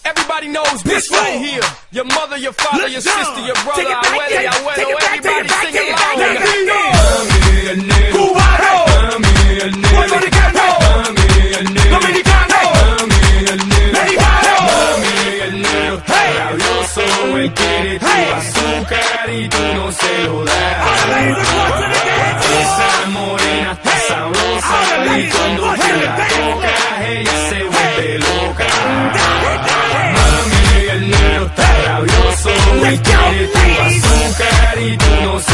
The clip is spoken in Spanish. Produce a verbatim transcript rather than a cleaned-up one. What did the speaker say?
Everybody knows this right here. Your mother, your father, your sister, your brother, abuela, your abuelo, everybody sing along. Mami, el negro, cubano, mami, el negro, puertorriqueño, mami, el negro, dominicano, mami, el negro, mexicano, mami, el negro, rabioso, él quiere tu azúcar y tú no se lo das. Esa morena está sabrosa y cuando tú la tocas ella se vuelve loca. Mami, el negro está rabioso, él quiere tu azúcar y tú no se